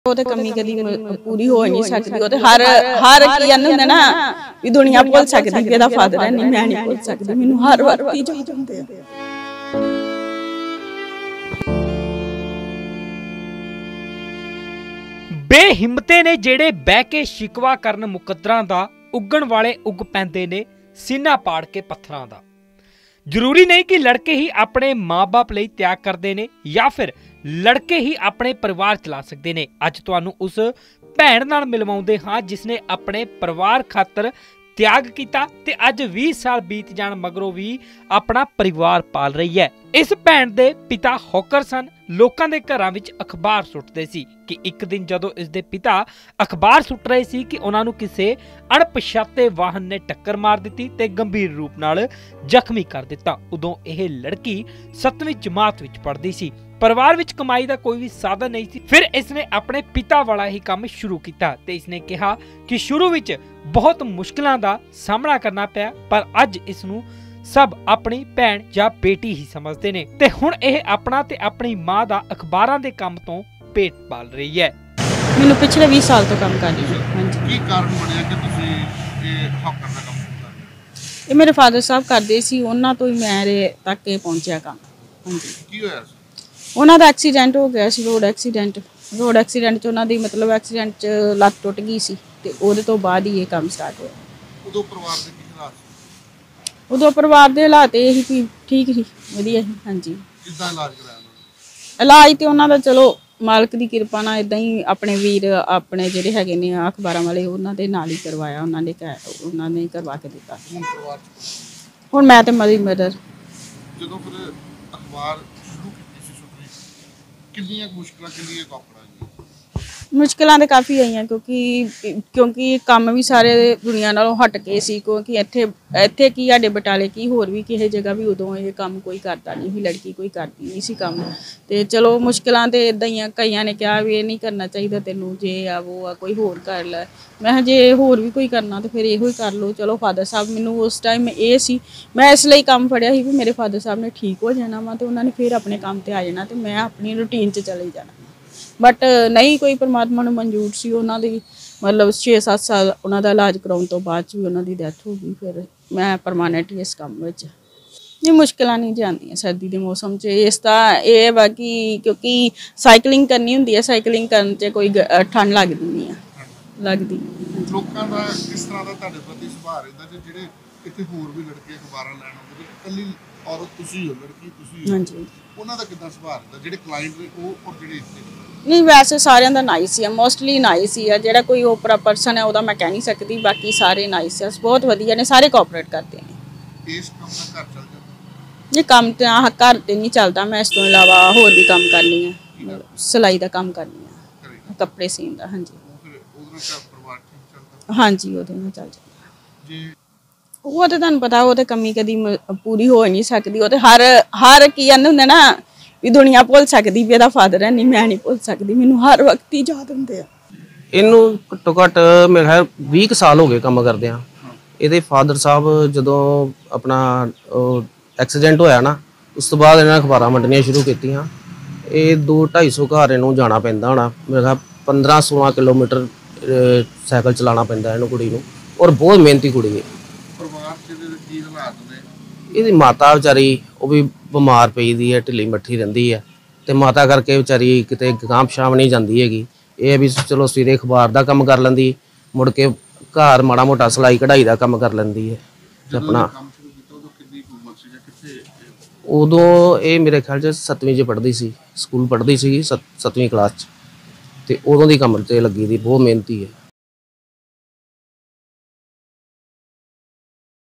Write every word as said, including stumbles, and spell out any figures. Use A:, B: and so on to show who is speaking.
A: ਉਹ ਤੇ ਕਮੀ ਕਦੀ ਪੂਰੀ ਹੋ ਨਹੀਂ ਸਕਦੀ। ਉਹ ਤੇ ਹਰ ਹਰ ਕੀ ਕਹਿੰਦੇ ਹੁੰਦੇ ਨਾ ਵੀ ਦੁਨੀਆ ਭੁੱਲ ਸਕਦੀ ਕਿ ਇਹਦਾ ਫਾਦਰ ਹੈ, ਨਹੀਂ ਮੈਂ ਨਹੀਂ ਭੁੱਲ ਸਕਦੀ। ਮੈਨੂੰ ਹਰ ਵਕਤ ਹੀ ਯਾਦ ਹੁੰਦੇ ਆ।
B: ਬੇਹਿੰਮਤੇ ਨੇ ਜਿਹੜੇ ਬਹਿ ਕੇ ਸ਼ਿਕਵਾ ਕਰਨ ਮੁਕੱਦਰਾਂ ਦਾ, ਉੱਗਣ ਵਾਲੇ ਉੱਗ ਪੈਂਦੇ ਨੇ ਸੀਨਾ ਪਾੜ ਕੇ ਪੱਥਰਾਂ ਦਾ। ਜ਼ਰੂਰੀ ਨਹੀਂ ਕਿ ਲੜਕੇ ਹੀ ਆਪਣੇ ਮਾਂ-ਬਾਪ ਲਈ ਤਿਆਗ ਕਰਦੇ ਨੇ ਜਾਂ ਫਿਰ ਲੜਕੇ ਹੀ ਆਪਣੇ ਪਰਿਵਾਰ ਚਲਾ ਸਕਦੇ ਨੇ। ਅੱਜ ਤੁਹਾਨੂੰ ਉਸ ਭੈਣ ਨਾਲ ਮਿਲਵਾਉਂਦੇ ਹਾਂ ਜਿਸਨੇ ਆਪਣੇ ਪਰਿਵਾਰ ਖਾਤਰ ਤਿਆਗ ਕੀਤਾ ਤੇ ਅੱਜ ਵੀਹ ਸਾਲ ਬੀਤ ਜਾਣ ਮਗਰੋਂ ਵੀ ਆਪਣਾ ਪਰਿਵਾਰ ਪਾਲ ਰਹੀ ਹੈ। ਇਸ ਭੈਣ ਦੇ ਪਿਤਾ ਹੌਕਰ ਸਨ। ਲੋਕਾਂ ਦੇ ਘਰਾਂ ਵਿੱਚ ਅਖਬਾਰ ਸੁੱਟਦੇ ਸੀ ਕਿ ਇੱਕ ਦਿਨ ਜਦੋਂ ਇਸ ਦੇ ਪਿਤਾ ਅਖਬਾਰ ਸੁੱਟ ਰਹੇ ਸੀ ਕਿ ਉਹਨਾਂ ਨੂੰ ਕਿਸੇ ਅਣਪਛਾਤੇ ਵਾਹਨ ਨੇ ਟੱਕਰ ਮਾਰ ਦਿੱਤੀ ਤੇ ਗੰਭੀਰ ਰੂਪ ਨਾਲ ਜ਼ਖਮੀ ਕਰ ਦਿੱਤਾ। ਉਦੋਂ ਇਹ ਲੜਕੀ ਸੱਤਵੀਂ ਜਮਾਤ ਵਿੱਚ ਪੜ੍ਹਦੀ ਸੀ। ਪਰਿਵਾਰ ਵਿੱਚ ਕਮਾਈ ਦਾ ਕੋਈ ਵੀ ਸਾਧਨ ਨਹੀਂ ਸੀ। ਫਿਰ ਇਸਨੇ ਆਪਣੇ ਪਿਤਾ ਵਾਲਾ ਹੀ ਕੰਮ ਸ਼ੁਰੂ ਕੀਤਾ ਤੇ ਇਸਨੇ ਕਿਹਾ ਕਿ ਸ਼ੁਰੂ ਵਿੱਚ ਬਹੁਤ ਮੁਸ਼ਕਿਲਾਂ ਦਾ ਸਾਹਮਣਾ ਕਰਨਾ ਪਿਆ, ਪਰ ਅੱਜ ਇਸ ਨੂੰ ਸਭ ਆਪਣੀ ਭੈਣ ਜਾਂ ਬੇਟੀ ਹੀ ਸਮਝਦੇ ਨੇ ਤੇ ਹੁਣ ਇਹ ਆਪਣਾ ਤੇ ਆਪਣੀ ਮਾਂ ਦਾ ਅਖਬਾਰਾਂ ਦੇ ਕੰਮ ਤੋਂ ਪੇਟ ਪਾਲ ਰਹੀ ਹੈ।
A: ਮੈਨੂੰ ਪਿਛਲੇ ਵੀਹ ਸਾਲ ਤੋਂ ਕੰਮ ਕਰ ਰਹੀ ਹਾਂ। ਹਾਂਜੀ, ਕੀ ਕਾਰਨ
C: ਬਣਿਆ ਕਿ ਤੁਸੀਂ ਇਹ ਹੌਕਰ ਦਾ ਕੰਮ ਕੀਤਾ?
A: ਇਹ ਮੇਰੇ ਫਾਦਰ ਸਾਹਿਬ ਕਰਦੇ ਸੀ, ਉਹਨਾਂ ਤੋਂ ਹੀ ਮੇਰੇ ਤੱਕ ਇਹ ਪਹੁੰਚਿਆ ਕੰਮ। ਹਾਂਜੀ,
C: ਕੀ ਹੋਇਆ ਸੀ?
A: ਉਹਨਾਂ ਦਾ ਐਕਸੀਡੈਂਟ ਹੋ ਗਿਆ ਸੀ, ਰੋਡ ਐਕਸੀਡੈਂਟ। ਰੋਡ ਐਕਸੀਡੈਂਟ 'ਚ ਉਹਨਾਂ ਦੀ ਮਤਲਬ ਐਕਸੀਡੈਂਟ 'ਚ ਲੱਤ ਟੁੱਟ ਗਈ ਸੀ ਤੇ ਉਹਦੇ ਤੋਂ ਬਾਅਦ ਹੀ ਇਹ ਕੰਮ ਸਟਾਰਟ ਹੋਇਆ।
C: ਉਦੋਂ ਪਰਿਵਾਰ ਦੇ ਕੀ ਹਾਲਾਤ ਸੀ?
A: ਉਦੋਂ ਪਰਿਵਾਰ ਦੇ ਹਾਲਾਤ ਇਹ ਸੀ ਕਿ ਠੀਕ ਸੀ, ਵਧੀਆ ਸੀ। ਹਾਂਜੀ,
C: ਕਿੱਦਾਂ ਇਲਾਜ ਕਰਾਇਆ ਉਹਨਾਂ ਨੇ?
A: ਇਲਾਜ ਤੇ ਉਹਨਾਂ ਦਾ ਚਲੋ ਮਾਲਕ ਦੀ ਕਿਰਪਾ ਨਾਲ ਇਦਾਂ ਹੀ ਆਪਣੇ ਵੀਰ ਆਪਣੇ ਜਿਹੜੇ ਹੈਗੇ ਨੇ ਅਖਬਾਰਾਂ ਵਾਲੇ ਉਹਨਾਂ ਦੇ ਨਾਲ ਹੀ ਕਰਵਾਇਆ। ਉਹਨਾਂ ਨੇ ਉਹਨਾਂ ਨੇ ਕਰਵਾ ਕੇ ਦਿੱਤਾ। ਹੁਣ ਮੈਂ ਤੇ ਮੇਰੀ ਮਦਰ
C: ਜਦੋਂ ਫਿਰ ਅਖਬਾਰ ਸ਼ੁਰੂ ਕੀਤੀ ਸੀ ਸੁਣਨੀ, ਕਿੰਨੀਆਂ ਮੁਸ਼ਕਲਾਂ ਕਿੰਨੀਆਂ ਕਾਪੜਾਂ
A: ਮੁਸ਼ਕਿਲਾਂ ਤਾਂ ਕਾਫੀ ਆਈਆਂ ਕਿਉਂਕਿ ਕਿਉਂਕਿ ਕੰਮ ਵੀ ਸਾਰੇ ਦੁਨੀਆ ਨਾਲੋਂ ਹਟ ਕੇ ਸੀ। ਕਿਉਂਕਿ ਇੱਥੇ ਇੱਥੇ ਕੀ ਸਾਡੇ ਬਟਾਲੇ ਕੀ ਹੋਰ ਵੀ ਕਿਸੇ ਜਗ੍ਹਾ ਵੀ ਉਦੋਂ ਇਹ ਕੰਮ ਕੋਈ ਕਰਦਾ ਨਹੀਂ ਸੀ, ਲੜਕੀ ਕੋਈ ਕਰਦੀ ਨਹੀਂ ਸੀ ਕੰਮ। ਤੇ ਚਲੋ ਮੁਸ਼ਕਿਲਾਂ ਤੇ ਇੱਦਾਂ ਹੀ ਆ। ਕਈਆਂ ਨੇ ਕਿਹਾ ਵੀ ਇਹ ਨਹੀਂ ਕਰਨਾ ਚਾਹੀਦਾ ਤੈਨੂੰ, ਜੇ ਆ ਉਹ ਆ ਕੋਈ ਹੋਰ ਕਰ ਲੈ। ਮੈਂ ਕਿਹਾ ਜੇ ਹੋਰ ਵੀ ਕੋਈ ਕਰਨਾ ਤਾਂ ਫਿਰ ਇਹੋ ਹੀ ਕਰ ਲਓ। ਚਲੋ ਫਾਦਰ ਸਾਹਿਬ ਮੈਨੂੰ ਉਸ ਟਾਈਮ ਇਹ ਸੀ, ਮੈਂ ਇਸ ਲਈ ਕੰਮ ਫੜਿਆ ਸੀ ਵੀ ਮੇਰੇ ਫਾਦਰ ਸਾਹਿਬ ਨੇ ਠੀਕ ਹੋ ਜਾਣਾ ਵਾ ਤੇ ਉਹਨਾਂ ਨੇ ਫਿਰ ਆਪਣੇ ਕੰਮ ਤੇ ਆ ਜਾਣਾ ਤੇ ਮੈਂ ਆਪਣੀ ਰੂਟੀਨ 'ਚ ਚਲੇ ਜਾਣਾ। ਬਟ ਨਹੀਂ ਕੋਈ ਪਰਮਾਤਮਾ ਨੂੰ ਮਨਜ਼ੂਰ ਸੀ। ਉਹਨਾਂ ਦੀ ਮਤਲਬ ਛੇ ਸੱਤ ਸਾਲ ਉਹਨਾਂ ਦਾ ਇਲਾਜ ਕਰਾਉਣ ਤੋਂ ਬਾਅਦ 'ਚ ਵੀ ਉਹਨਾਂ ਦੀ ਡੈਥ ਹੋ ਗਈ। ਫਿਰ ਮੈਂ ਪਰਮਾਨੈਂਟ ਇਸ ਕੰਮ ਵਿੱਚ ਇਹ ਮੁਸ਼ਕਿਲਾਂ ਨਹੀਂ ਜਾਂਦੀਆਂ ਸਰਦੀ ਦੇ ਮੌਸਮ 'ਚ। ਇਸ ਦਾ ਇਹ ਵਾ ਕਿ ਕਿਉਂਕਿ ਸਾਈਕਲਿੰਗ ਕਰਨੀ ਹੁੰਦੀ ਹੈ, ਸਾਈਕਲਿੰਗ ਕਰਨ 'ਚ ਕੋਈ ਠੰਡ ਲੱਗਦੀ ਨਹੀਂ ਆ ਲੱਗਦੀ।
C: ਲੋਕਾਂ ਦਾ ਕਿਸ ਤਰ੍ਹਾਂ ਦਾ ਤੁਹਾਡੇ ਪ੍ਰਤੀ ਸੁਭਾਅ ਰਹਿੰਦਾ ਜੇ ਜਿਹੜੇ ਇੱਥੇ ਹੋਰ ਵੀ ਲੜਕੇ ਅਖਬਾਰਾਂ ਲੈਣ ਆਉਂਦੇ, ਇਕੱਲੀ ਔਰਤ ਤੁਸੀਂ ਹੋ, ਲੜਕੀ ਤੁਸੀਂ ਹੋ, ਹਾਂਜੀ, ਉਹਨਾਂ ਦਾ ਕਿੱਦਾਂ ਸੁਭਾਅ ਰਹਿੰਦਾ ਜਿਹੜੇ ਕਲਾਇੰਟ ਨੇ ਉਹ ਔਰ ਜਿਹੜੇ ਇੱਥੇ?
A: ਨਹੀਂ ਵੈਸੇ ਸਾਰਿਆਂ ਦਾ ਨਾਈਸ ਹੀ ਆ, ਮੋਸਟਲੀ ਨਾਈਸ ਹੀ ਆ। ਜਿਹੜਾ ਕੋਈ ਓਪਰਾ ਪਰਸਨ ਹੈ ਉਹਦਾ ਮੈਂ ਕਹਿ ਨਹੀਂ ਸਕਦੀ, ਬਾਕੀ ਸਾਰੇ ਨਾਈਸ ਆ, ਬਹੁਤ ਵਧੀਆ ਨੇ, ਸਾਰੇ ਕੋਆਪਰੇਟ ਕਰਦੇ ਨੇ।
C: ਇਸ ਕੰਮ ਦਾ ਘਰ ਚੱਲ ਜਾਂਦਾ?
A: ਇਹ ਕੰਮ ਤੇ ਆਹ ਘਰ ਤੇ ਨਹੀਂ ਚੱਲਦਾ, ਮੈਂ ਇਸ ਤੋਂ ਇਲਾਵਾ ਹੋਰ ਵੀ ਕੰਮ ਕਰਨੀ ਆ, ਸਿਲਾਈ ਦਾ ਕੰਮ ਕਰਨੀ ਆ, ਕੱਪੜੇ ਸੀਨ ਦਾ। ਹਾਂਜੀ, ਹਾਂਜੀ ਉਹਦੇ ਨਾਲ ਚੱਲ ਜਾਂਦਾ। ਉਹ ਤੇ ਤੁਹਾਨੂੰ ਪਤਾ ਉਹ ਤੇ ਕਮੀ ਕਦੀ ਪੂਰੀ ਹੋ ਨਹੀਂ ਸਕਦੀ। ਉਹ ਤੇ ਹਰ ਹਰ ਕੀ ਕਹਿੰਦੇ ਹੁੰਦੇ ਨਾ ਵੀ ਦੁਨੀਆ ਭੁੱਲ ਸਕਦੀ ਵੀ ਇਹਦਾ ਫਾਦਰ ਹੈ, ਨਹੀਂ ਮੈਂ ਨਹੀਂ ਭੁੱਲ ਸਕਦੀ। ਮੈਨੂੰ ਹਰ ਵਕਤ ਹੀ ਯਾਦ ਹੁੰਦੇ ਆ।
D: ਇਹਨੂੰ ਘੱਟੋ ਘੱਟ ਮੇਰੇ ਖਿਆਲ ਵੀਹ ਕੁ ਸਾਲ ਹੋ ਗਏ ਕੰਮ ਕਰਦਿਆਂ। ਇਹਦੇ ਫਾਦਰ ਸਾਹਿਬ ਜਦੋਂ ਆਪਣਾ ਐਕਸੀਡੈਂਟ ਹੋਇਆ ਨਾ, ਉਸ ਤੋਂ ਬਾਅਦ ਇਹਨਾਂ ਨੇ ਅਖਬਾਰਾਂ ਵੰਡਣੀਆਂ ਸ਼ੁਰੂ ਕੀਤੀਆਂ। ਇਹ ਦੋ ਢਾਈ ਸੌ ਘਰ ਇਹਨੂੰ ਜਾਣਾ ਪੈਂਦਾ ਹੋਣਾ। ਮੇਰੇ ਖਿਆਲ ਪੰਦਰਾਂ ਸੋਲਾਂ ਕਿਲੋਮੀਟਰ ਸਾਈਕਲ ਚਲਾਉਣਾ ਪੈਂਦਾ ਇਹਨੂੰ ਕੁੜੀ ਨੂੰ, ਔਰ ਬਹੁਤ ਮਿਹਨਤੀ ਕੁੜੀ ਹੈ।
C: ਪਰਿਵਾਰ ਦੇ ਕੀ ਹਾਲਾਤ ਨੇ?
D: ਇਹਦੀ ਮਾਤਾ ਵਿਚਾਰੀ ਉਹ ਵੀ ਬਿਮਾਰ ਪਈ ਦੀ ਹੈ, ਢਿੱਲੀ ਮੱਠੀ ਰਹਿੰਦੀ ਹੈ ਤੇ ਮਾਤਾ ਕਰਕੇ ਵਿਚਾਰੀ ਕਿਤੇ ਗਾਂਹ ਪਛਾਣ ਨਹੀਂ ਜਾਂਦੀ ਹੈਗੀ। ਇਹ ਵੀ ਚਲੋ ਸਵੇਰੇ ਅਖਬਾਰ ਦਾ ਕੰਮ ਕਰ ਲੈਂਦੀ, ਮੁੜ ਕੇ ਘਰ ਮਾੜਾ ਮੋਟਾ ਸਿਲਾਈ ਕਢਾਈ ਦਾ ਕੰਮ ਕਰ ਲੈਂਦੀ ਹੈ ਤੇ ਆਪਣਾ। ਉਦੋਂ ਇਹ ਮੇਰੇ ਖਿਆਲ 'ਚ ਸੱਤਵੀਂ 'ਚ ਪੜ੍ਹਦੀ ਸੀ, ਸਕੂਲ ਪੜ੍ਹਦੀ ਸੀ ਸੱਤਵੀਂ ਕਲਾਸ 'ਚ, ਤੇ ਉਦੋਂ ਦੀ ਕੰਮ ਤੇ ਲੱਗੀ ਦੀ, ਬਹੁਤ ਮਿਹਨਤੀ ਹੈ।